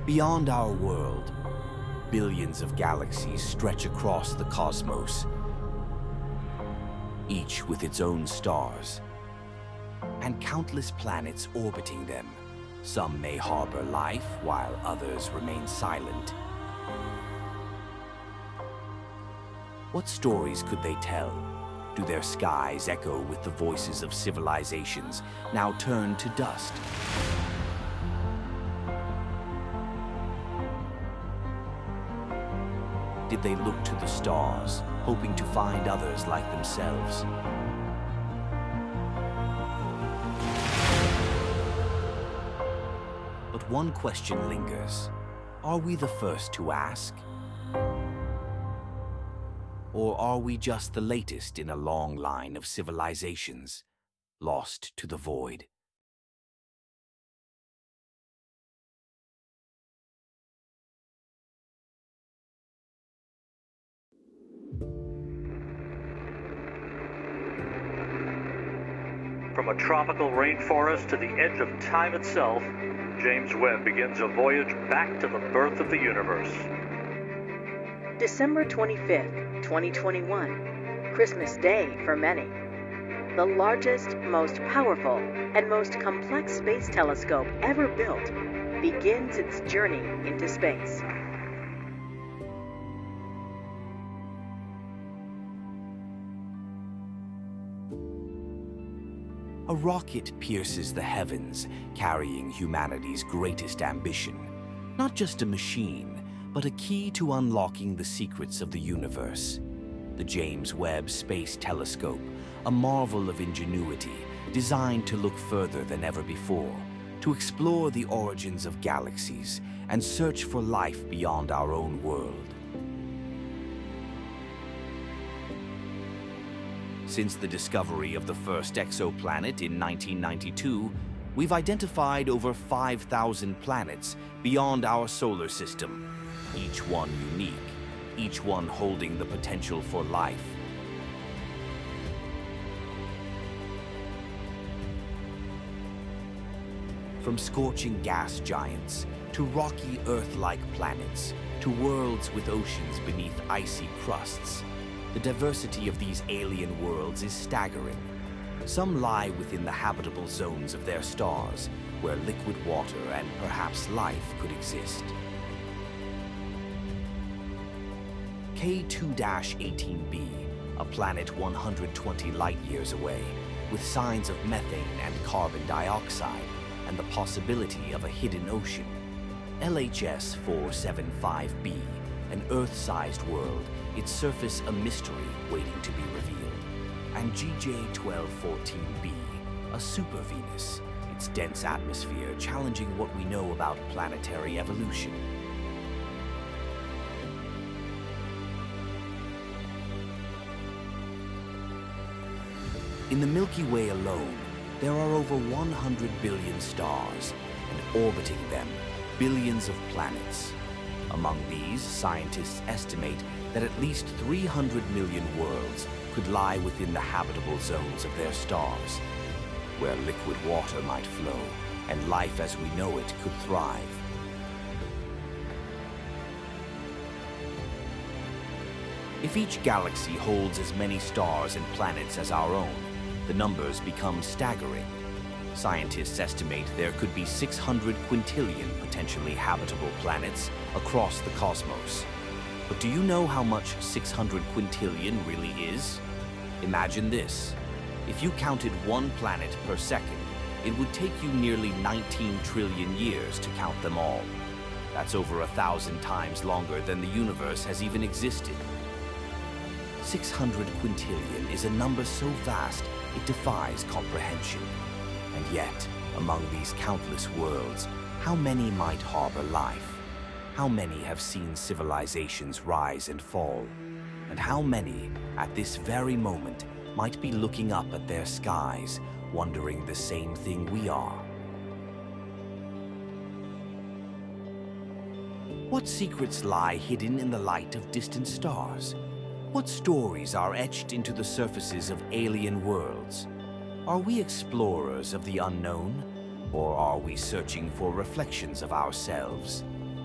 Beyond our world, billions of galaxies stretch across the cosmos, each with its own stars, and countless planets orbiting them. Some may harbor life, while others remain silent. What stories could they tell? Do their skies echo with the voices of civilizations now turned to dust? Did they look to the stars, hoping to find others like themselves? But one question lingers. Are we the first to ask? Or are we just the latest in a long line of civilizations, lost to the void? From a tropical rainforest to the edge of time itself, James Webb begins a voyage back to the birth of the universe. December 25th, 2021, Christmas Day for many. The largest, most powerful, and most complex space telescope ever built begins its journey into space. A rocket pierces the heavens, carrying humanity's greatest ambition. Not just a machine, but a key to unlocking the secrets of the universe. The James Webb Space Telescope, a marvel of ingenuity, designed to look further than ever before, to explore the origins of galaxies and search for life beyond our own world. Since the discovery of the first exoplanet in 1992, we've identified over 5,000 planets beyond our solar system, each one unique, each one holding the potential for life. From scorching gas giants, to rocky Earth-like planets, to worlds with oceans beneath icy crusts, the diversity of these alien worlds is staggering. Some lie within the habitable zones of their stars, where liquid water and perhaps life could exist. K2-18b, a planet 120 light-years away, with signs of methane and carbon dioxide, and the possibility of a hidden ocean. LHS 475b, an Earth-sized world, its surface a mystery waiting to be revealed. And GJ1214b, a super-Venus, its dense atmosphere challenging what we know about planetary evolution. In the Milky Way alone, there are over 100 billion stars, and orbiting them, billions of planets. Among these, scientists estimate that at least 300 million worlds could lie within the habitable zones of their stars, where liquid water might flow and life as we know it could thrive. If each galaxy holds as many stars and planets as our own, the numbers become staggering. Scientists estimate there could be 600 quintillion potentially habitable planets across the cosmos. But do you know how much 600 quintillion really is? Imagine this. If you counted one planet per second, it would take you nearly 19 trillion years to count them all. That's over 1,000 times longer than the universe has even existed. 600 quintillion is a number so vast it defies comprehension. And yet, among these countless worlds, how many might harbor life? How many have seen civilizations rise and fall? And how many, at this very moment, might be looking up at their skies, wondering the same thing we are? What secrets lie hidden in the light of distant stars? What stories are etched into the surfaces of alien worlds? Are we explorers of the unknown, or are we searching for reflections of ourselves?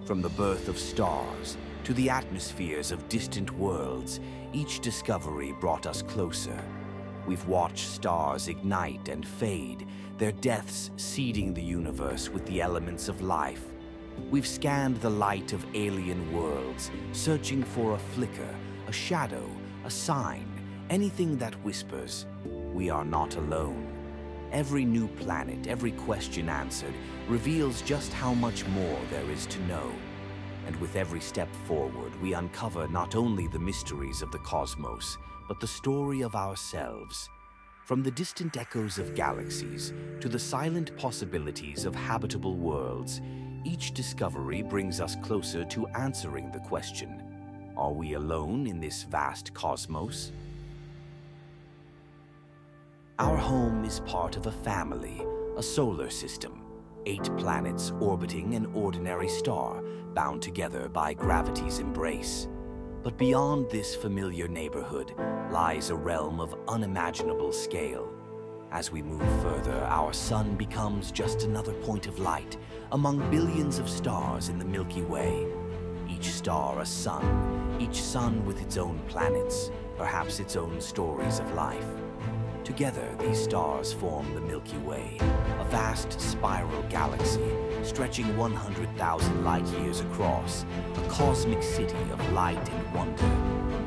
From the birth of stars to the atmospheres of distant worlds, each discovery brought us closer. We've watched stars ignite and fade, their deaths seeding the universe with the elements of life. We've scanned the light of alien worlds, searching for a flicker, a shadow, a sign, anything that whispers, we are not alone. Every new planet, every question answered, reveals just how much more there is to know. And with every step forward, we uncover not only the mysteries of the cosmos, but the story of ourselves. From the distant echoes of galaxies to the silent possibilities of habitable worlds, each discovery brings us closer to answering the question, are we alone in this vast cosmos? Our home is part of a family, a solar system, 8 planets orbiting an ordinary star, bound together by gravity's embrace. But beyond this familiar neighborhood lies a realm of unimaginable scale. As we move further, our sun becomes just another point of light among billions of stars in the Milky Way. Each star a sun, each sun with its own planets, perhaps its own stories of life. Together, these stars form the Milky Way, a vast spiral galaxy stretching 100,000 light-years across, a cosmic city of light and wonder.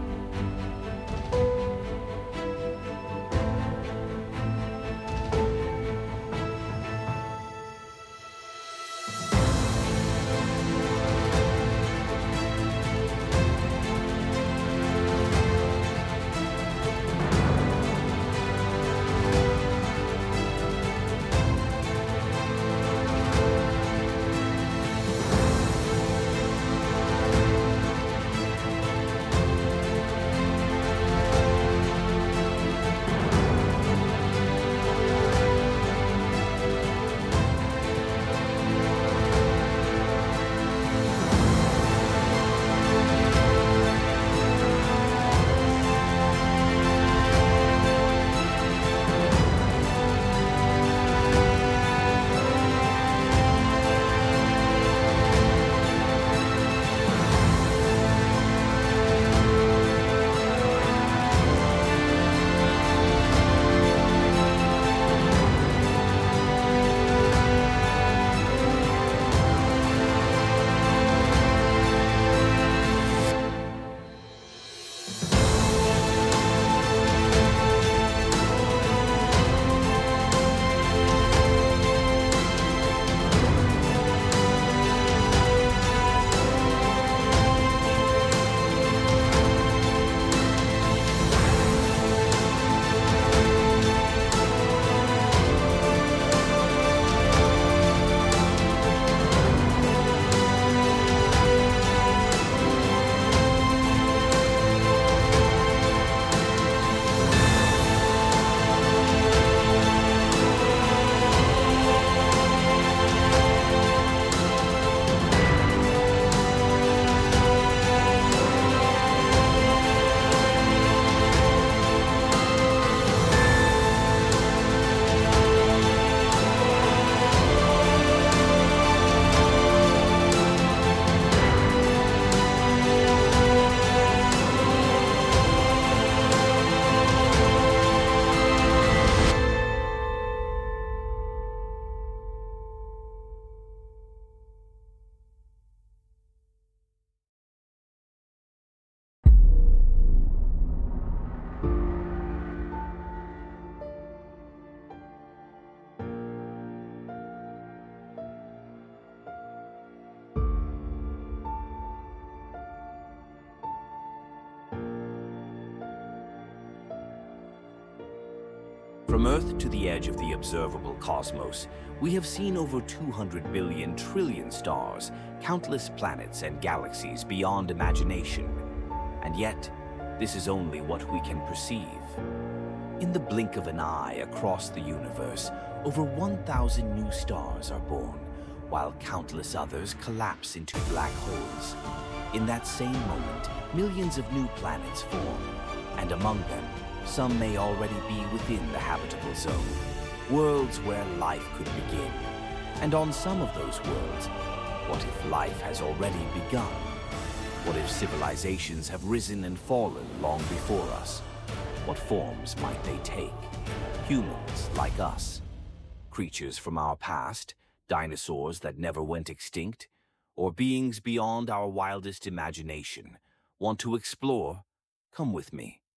From Earth to the edge of the observable cosmos, we have seen over 200 billion trillion stars, countless planets and galaxies beyond imagination. And yet, this is only what we can perceive. In the blink of an eye across the universe, over 1,000 new stars are born, while countless others collapse into black holes. In that same moment, millions of new planets form, and among them, some may already be within the habitable zone, worlds where life could begin. And on some of those worlds, What if life has already begun? What if civilizations have risen and fallen long before us? What forms might they take? Humans like us? Creatures from our past? Dinosaurs that never went extinct? Or beings beyond our wildest imagination? Want to explore? Come with me.